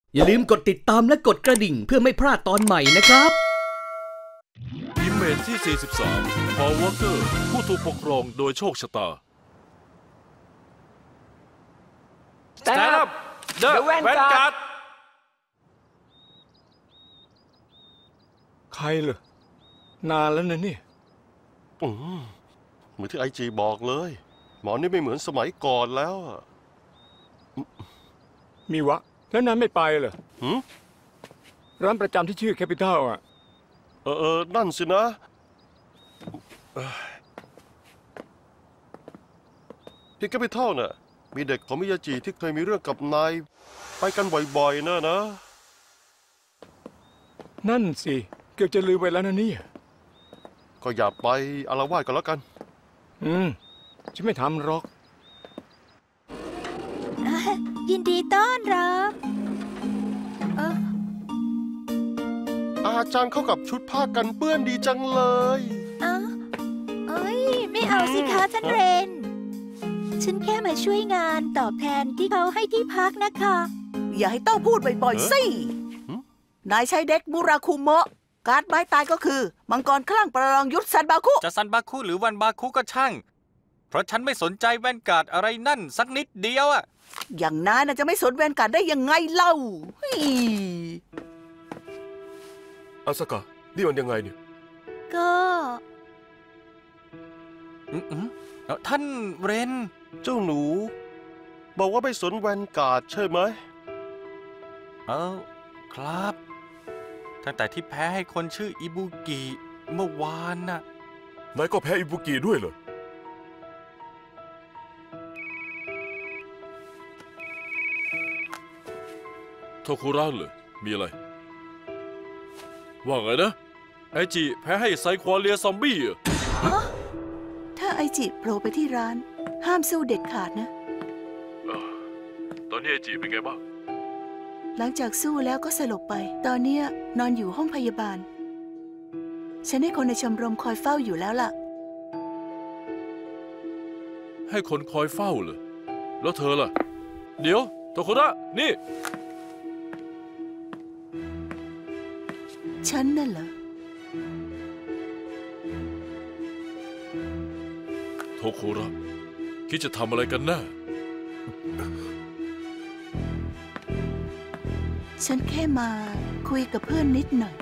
อย่าลืมกดติดตามและกดกระดิ่งเพื่อไม่พลาดตอนใหม่นะครับอิมเมจที่ 43 พอล วอลเกอร์ ผู้ถูกปกครองโดยโชคชะตา Stand up The Vanguard ใครเหรอนานแล้วนะเนี่ยเหมือนที่ไอจีบอกเลยหมอนี่ไม่เหมือนสมัยก่อนแล้วมีวะแล้วนายไม่ไปเหรอร้านประจำที่ชื่อแคปิตอลอ่ะนั่นสินะที่แคปิตอลน่ะมีเด็กของมิยาจิที่เคยมีเรื่องกับนายไปกันบ่อยๆนะนั่นสิเกือบจะลืมไปแล้วนะเนี่ยก็อย่าไปอาละวาดกันแล้วกันฉันไม่ทำหรอกยินดีต้อนรับอาจารย์เข้ากับชุดผ้ากันเปื้อนดีจังเลยไม่เอาสิคะท่านเรนฉันแค่มาช่วยงานตอบแทนที่เขาให้ที่พักนะคะอย่าให้ต้องพูดบ่อยๆสินายใช้เด็กมูราคุโมะการ์ดไม้ตายก็คือมังกรคลั่งประลองยุทธซันบาคุจะซันบาคุหรือวันบาคุก็ช่างเพราะฉันไม่สนใจแวนการ์ดอะไรนั่นสักนิดเดียวอะอย่างนั้นจะไม่สนแวนการ์ดได้ยังไงเล่าอาสกะนี่มันยังไงเนี่ยก็ท่านเรนเจ้าหนูบอกว่าไม่สนแวนการ์ดใช่ไหมครับตั้งแต่ที่แพ้ให้คนชื่ออิบุกิเมื่อวานน่ะนายก็แพ้อิบุกิด้วยเหรอโทคุระเลยมีอะไรว่าไงนะไอจิแพ้ให้ไซควาเลียซอมบี้อ่ะถ้าไอจิโผล่ไปที่ร้านห้ามสู้เด็ดขาดนะตอนนี้ไอจิเป็นไงบ้างหลังจากสู้แล้วก็สลบไปตอนนี้นอนอยู่ห้องพยาบาลฉันให้คนในชมรมคอยเฝ้าอยู่แล้วล่ะให้คนคอยเฝ้าเหรอแล้วเธอล่ะเดี๋ยวโทคุระนี่ฉันนั่นเหรอโทคุระคิดจะทำอะไรกันแน่ฉันแค่มาคุยกับเพื่อนนิดหน่อย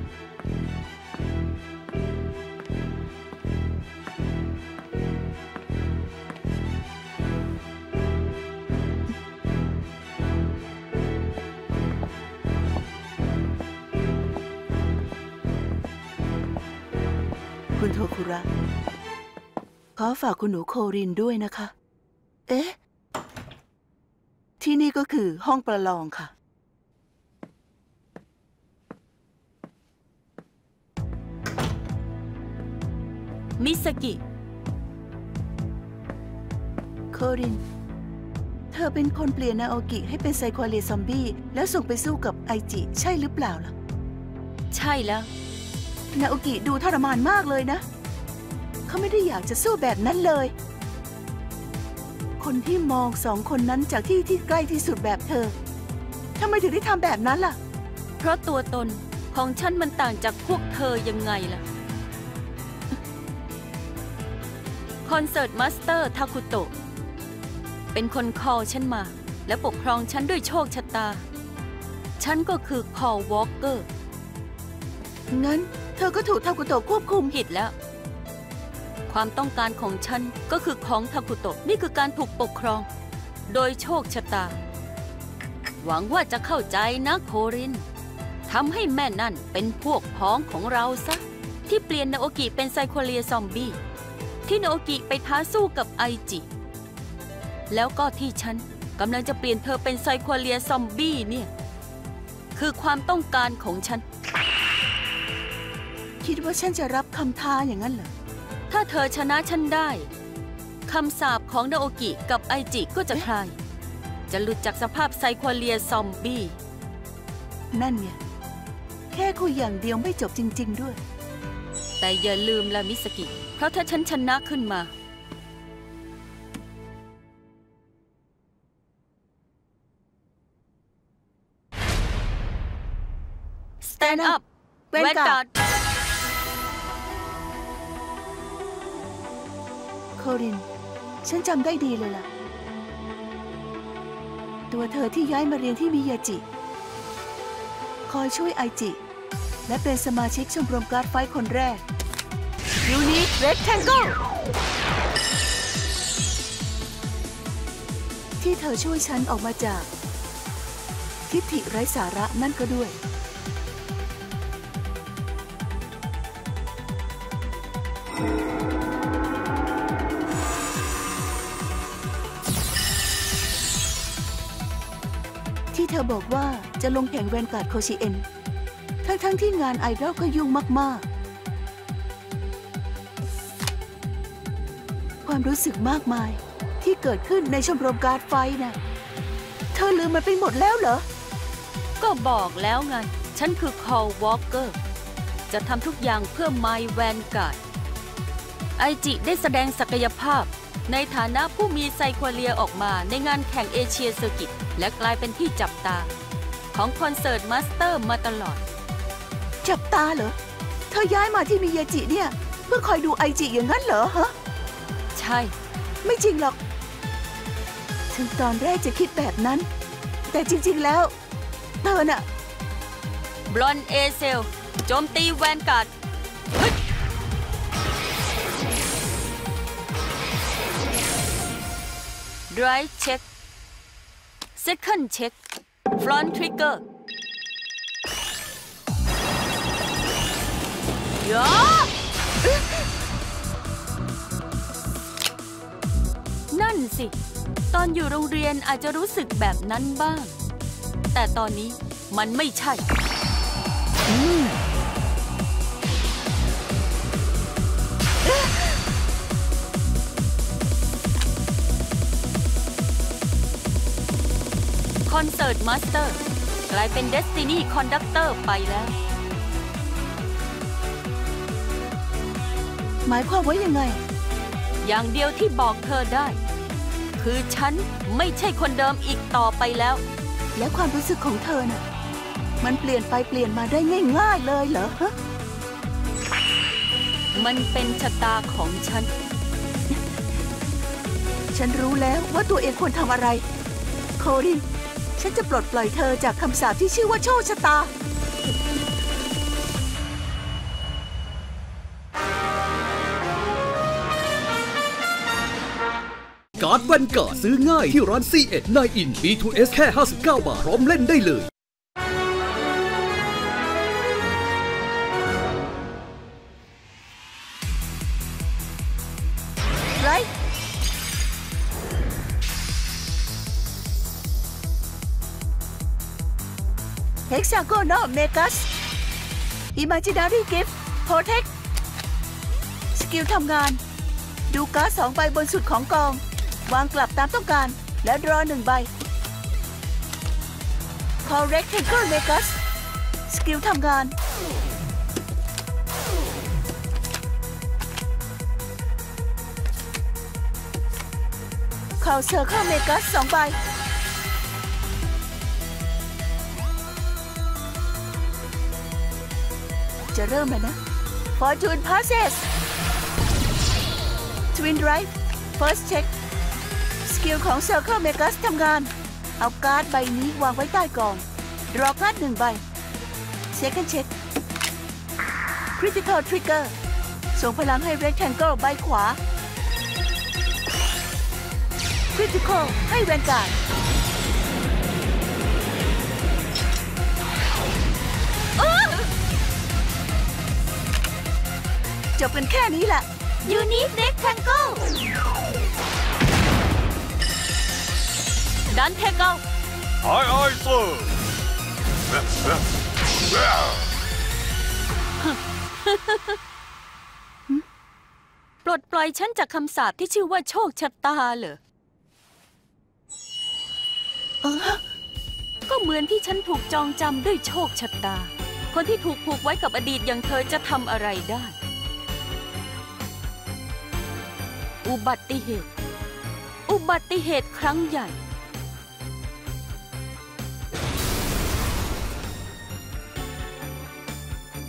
คุณโทคุระขอฝากคุณหนูโครินด้วยนะคะเอ๊ะที่นี่ก็คือห้องประลองค่ะมิสกิโครินเธอเป็นคนเปลี่ยนนาโอกิให้เป็นไซควาเลียซอมบี้แล้วส่งไปสู้กับไอจิใช่หรือเปล่าล่ะใช่แล้วนาโอกิดูทรมานมากเลยนะเขาไม่ได้อยากจะสู้แบบนั้นเลยคนที่มองสองคนนั้นจากที่ใกล้ที่สุดแบบเธอทำไมถึงได้ทำแบบนั้นล่ะเพราะตัวตนของฉันมันต่างจากพวกเธอยังไงล่ะคอนเสิร์ตมาสเตอร์ทาคุโตะเป็นคนคอฉันมาและปกครองฉันด้วยโชคชะตาฉันก็คือคอวอล์กเกอร์งั้นเธอก็ถูกทาคุโตะควบคุมผิดแล้วความต้องการของฉันก็คือของทาคุโตะนี่คือการถูกปกครองโดยโชคชะตาหวังว่าจะเข้าใจนะโครินทำให้แม่นั่นเป็นพวกพ้องของเราซะที่เปลี่ยนนาโอกิเป็นไซควาเลียซอมบี้ที่นาโอกิไปท้าสู้กับไอจิแล้วก็ที่ฉันกำลังจะเปลี่ยนเธอเป็นไซควาเลียซอมบี้เนี่ยคือความต้องการของฉันคิดว่าฉันจะรับคำท้าอย่างนั้นเหรอถ้าเธอชนะฉันได้คำสาปของนาโอกิกับไอจิก็จะคลายจะหลุดจากสภาพไซควาเลียซอมบี้นั่นไงแค่คุยอย่างเดียวไม่จบจริงๆด้วยแต่อย่าลืมละมิสกิเพราะถ้าฉันชนะขึ้นมา Stand up แวนการ์ด Vanguard โคริน ฉันจำได้ดีเลยล่ะ ตัวเธอที่ย้ายมาเรียนที่มิยาจิ คอยช่วยไอจิ และเป็นสมาชิกชมรมการ์ดไฟท์คนแรก Unit Rectangle ที่เธอช่วยฉันออกมาจากทิฏฐิไร้สาระนั่นก็ด้วย ที่เธอบอกว่าจะลงแข่งแวนการ์ดโคชิเอ็นทั้งที่งานไอดอลก็ยุ่งมากๆ ความรู้สึกมากมายที่เกิดขึ้นในชมรมการ์ดไฟท์น่ะ เธอลืมมันไปหมดแล้วเหรอก็บอกแล้วไง ฉันคือ Call Walker จะทำทุกอย่างเพื่อ My Vanguard ไอจิได้แสดงศักยภาพในฐานะผู้มีไซควาเลียออกมาในงานแข่งเอเชียเซอร์กิตและกลายเป็นที่จับตาของคอนเสิร์ตมาสเตอร์มาตลอดจับตาเหรอ เธอย้ายมาที่มิยาจิเนี่ย เพื่อคอยดูไอจิอย่างนั้นเหรอฮะใช่ไม่จริงหรอก ถึงตอนแรกจะคิดแบบนั้น แต่จริงๆแล้ว เธอน่ะบลอนเอเซลโจมตีแวนการ์ดไรท์เช็คเซคันด์เช็คฟรอนต์ทริกเกอร์ยานั่นสิ ตอนอยู่โรงเรียนอาจจะรู้สึกแบบนั้นบ้าง แต่ตอนนี้มันไม่ใช่ คอนเสิร์ตมาสเตอร์กลายเป็น Destiny Conductor ไปแล้วหมายความว่ายังไงอย่างเดียวที่บอกเธอได้ คือฉันไม่ใช่คนเดิมอีกต่อไปแล้วและความรู้สึกของเธอน่ะ มันเปลี่ยนไปเปลี่ยนมาได้ง่ายๆเลยเหรอฮะมันเป็นชะตาของฉันฉันรู้แล้วว่าตัวเองควรทำอะไร โคริน ฉันจะปลดปล่อยเธอจากคำสาปที่ชื่อว่าโชคชะตาการ์ดแวนการ์ดซื้อง่ายที่ร้าน C1 9 in B2S แค่ 59 บาท พร้อมเล่นได้เลยไรเฮกซาโกนอลเมกัสอิมาจินารีกิฟต์โปรเทคสกิลทำงาน ดูการ์ด2 ใบบนสุดของกอง วางกลับตามต้องการ แล้วดรอ1 ใบ Call Rectangle Megas สกิลทำงาน Call Circle Megas 2 ใบ จะเริ่มแล้วนะ Fortune Passes Twin Drive First Check สกิลของ Circle Megas ทำงาน เอาการ์ดใบนี้วางไว้ใต้กองดรอการ์ด1 ใบ Second Check Critical Trigger ส่งพลังให้ Rectangle ใบขวา Critical ให้แวนการ์ดจบกันแค่นี้แหละ Unit Rectangle ดันเทเกลไอเซอร์ปลดปล่อยฉันจากคำสาปที่ชื่อว่าโชคชะตาเหรอ ก็เหมือนที่ฉันถูกจองจำด้วยโชคชะตา คนที่ถูกผูกไว้กับอดีตอย่างเธอจะทำอะไรได้ อุบัติเหตุครั้งใหญ่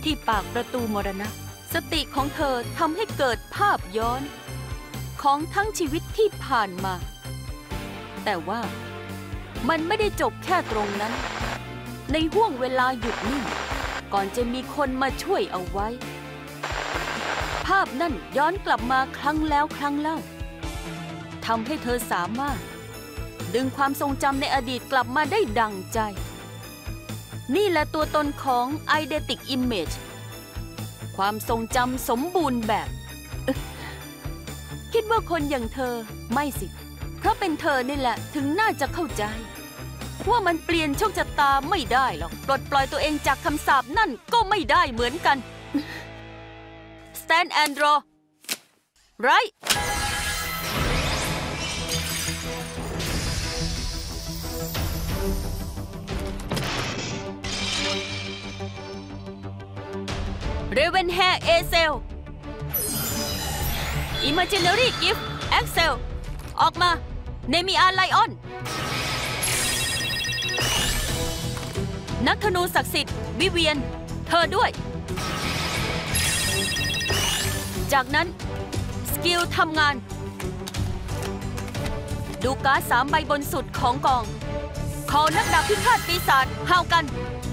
ที่ปากประตูมรณะสติของเธอทำให้เกิดภาพย้อนของทั้งชีวิตที่ผ่านมาแต่ว่ามันไม่ได้จบแค่ตรงนั้นในห่วงเวลาหยุดนิ่งก่อนจะมีคนมาช่วยเอาไว้ภาพนั่นย้อนกลับมาครั้งแล้วครั้งเล่าทำให้เธอสามารถดึงความทรงจำในอดีตกลับมาได้ดังใจนี่แหละตัวตนของ Eidetic Image ความทรงจำสมบูรณ์แบบคิดว่าคนอย่างเธอไม่สิเพราะเป็นเธอนี่แหละถึงน่าจะเข้าใจว่ามันเปลี่ยนโชคชะตาไม่ได้หรอกปลดปล่อยตัวเองจากคำสาปนั่นก็ไม่ได้เหมือนกัน Stand and draw right Ravenhair Acel Imaginary Gift Axel ออกมาเนมิอาไลออนนักธนูศักดิ์สิทธิ์วิเวียนเธอด้วยจากนั้นสกิลทำงานดูการ์ด3 ใบบนสุดของกองขอนักดาบพิฆาตปีศาจฮาวกัน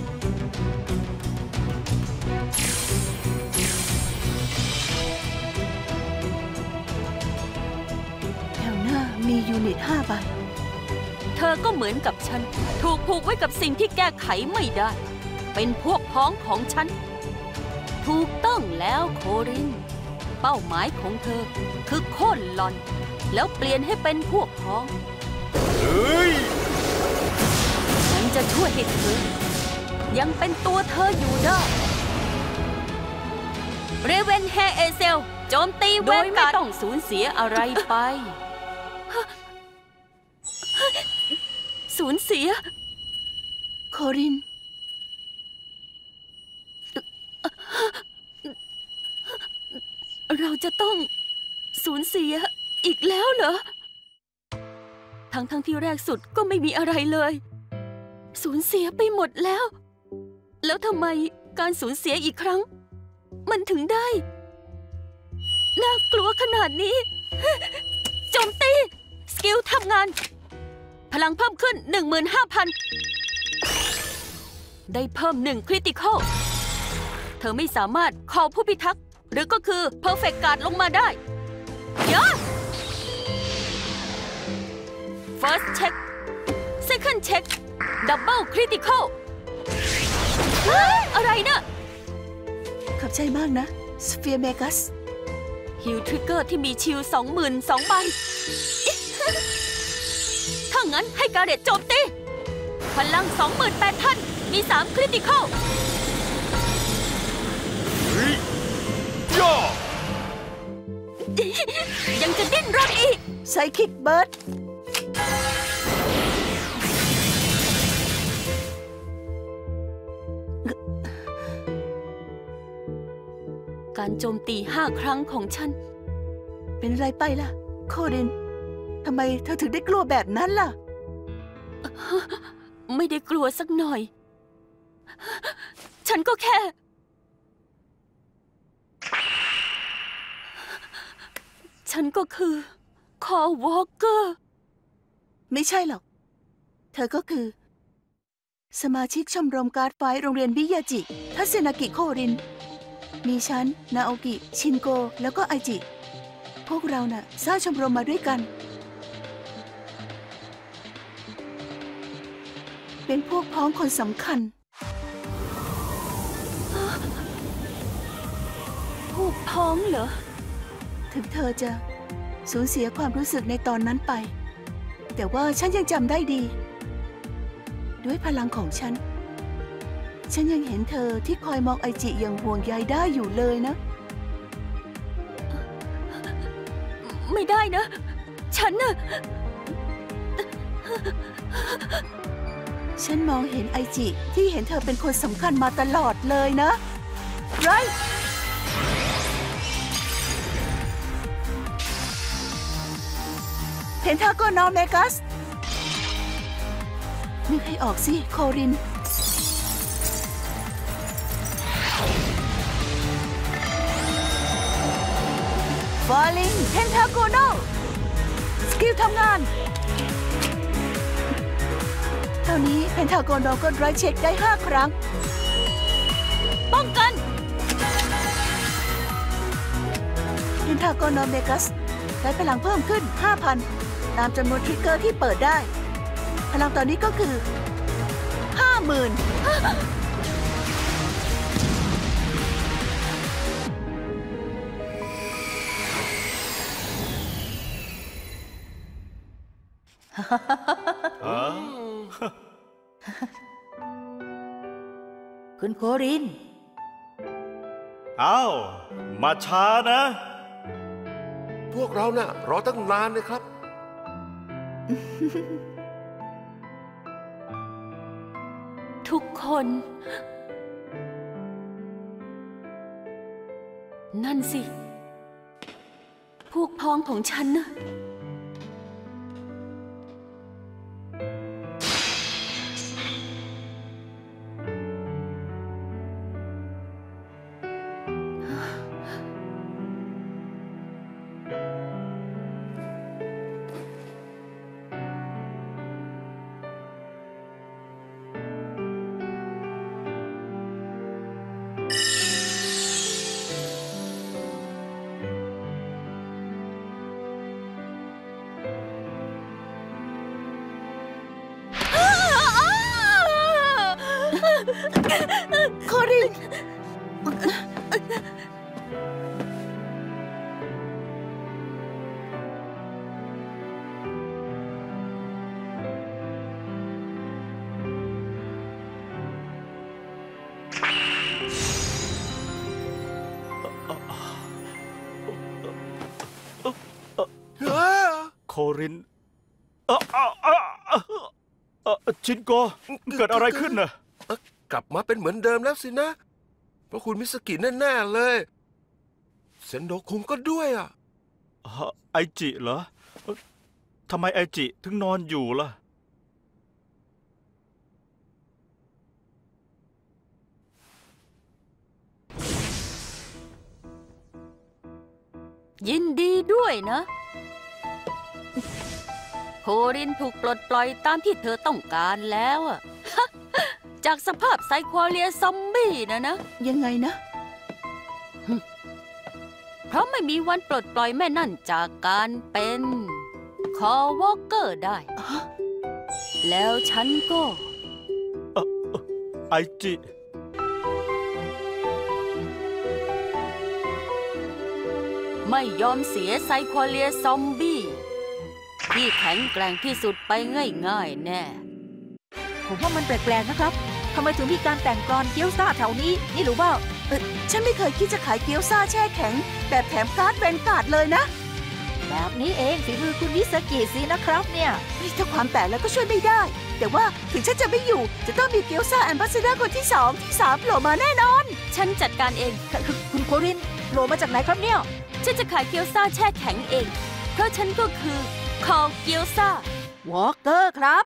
แถวหน้ามียูนิต5 ใบเธอก็เหมือนกับฉันถูกผูกไว้กับสิ่งที่แก้ไขไม่ได้เป็นพวกพ้องของฉันถูกต้องแล้วโครินเป้าหมายของเธอคือโค่นหล่อนแล้วเปลี่ยนให้เป็นพวกพ้องฉันจะช่วยให้เธอยังเป็นตัวเธออยู่ได้เรเวนแฮร์เอเซลโจมตีโดยไม่ต้องสูญเสียอะไรไปสูญเสียโครินเราจะต้องสูญเสียอีกแล้วเหรอทั้งที่แรกสุดก็ไม่มีอะไรเลยสูญเสียไปหมดแล้วทำไมการสูญเสียอีกครั้งมันถึงได้น่ากลัวขนาดนี้โจมตีสกิลทำงานพลังเพิ่มขึ้น 15,000 ได้เพิ่ม1คริติคอลเธอไม่สามารถคอลผู้พิทักษ์หรือก็คือ Perfect Guard ลงมาได้ยะ First check Second check Double Critical อะไรนะขอบใจมากนะสเฟียร์เมกัสฮิลทริกเกอร์ที่มีชิล 22,000 ใบถ้างั้นให้การเรตโจมตีพลัง 28,000 มี3คริติคอลยังจะดิ้นรนอีกไซคิกเบิร์ดการโจมตี5 ครั้งของฉันเป็นไรไปล่ะโครินทำไมเธอถึงได้กลัวแบบนั้นล่ะไม่ได้กลัวสักหน่อยฉันก็แค่ฉันก็คือคอวอล์กเกอร์ไม่ใช่หรอกเธอก็คือสมาชิกชมรมการ์ดไฟโรงเรียนมิยาจิทัศนากิโครินมีฉันนาโอกิชินโกแล้วก็ไอจิพวกเราน่ะสร้างชมรมมาด้วยกันเป็นพวกพ้องคนสำคัญพวกพ้องเหรอถึงเธอจะสูญเสียความรู้สึกในตอนนั้นไปแต่ว่าฉันยังจำได้ดีด้วยพลังของฉันยังเห็นเธอที่คอยมองไอจิอย่างห่วงใยได้อยู่เลยนะไม่ได้นะฉันน่ะฉันมองเห็นไอจิที่เห็นเธอเป็นคนสำคัญมาตลอดเลยนะไรเพนทาโกนอลเมกัสนึกให้ออกสิโคริน Falling Pentagonal สกิลทำงานเท่านี้ Pentagonal ก็ไรเช็คได้5 ครั้งป้องกัน Pentagonal Megas ได้พลังเพิ่มขึ้น 5,000 ตามจำนวนทริกเกอร์ที่เปิดได้พลังตอนนี้ก็คือ 50,000 คุณโครินอ้าวมาช้านะพวกเราน่ะรอตั้งนานเลยครับทุกคน นั่นสิ พวกพ้องของฉันนะโครินโครินชินโกเกิดอะไรขึ้นน่ะกลับมาเป็นเหมือนเดิมแล้วสินะเพราะคุณมิสกิแน่ๆเลยเซนโดคุงก็ด้วยอ่ะไอจิเหรอทำไมไอจิถึงนอนอยู่ล่ะยินดีด้วยนะโครินถูกปลดปล่อยตามที่เธอต้องการแล้วอะ จากสภาพไซควอเลียซอมบี้นะยังไงนะเพราะไม่มีวันปลดปล่อยแม่นั่นจากการเป็นคอวอล์กเกอร์ได้ แล้วฉันก็ไอจิไม่ยอมเสียไซควอเลียซอมบี้ที่แข็งแกร่งที่สุดไปง่ายๆแน่ผมว่ามันแปลกๆนะครับทำไมถึงมีการแต่งกลอนเกี๊ยวซ่าแถวนี้นี่รู้เปล่าฉันไม่เคยคิดจะขายเกี๊ยวซ่าแช่แข็งแบบแถมการ์ดแวนการ์ดเลยนะแบบนี้เองฝีมือคุณมิสกิสินะครับเนี่ยถ้าความแปลกแล้วก็ช่วยไม่ได้แต่ว่าถึงฉันจะไม่อยู่จะต้องมีเกี๊ยวซ่าแอมบาสเดอร์คนที่2ที่3โผล่มาแน่นอนฉันจัดการเองคุณโครินโผล่มาจากไหนครับเนี่ยฉันจะขายเกี๊ยวซ่าแช่แข็งเองเพราะฉันก็คือคอเกี๊ยวซ่าวอล์กเกอร์ครับ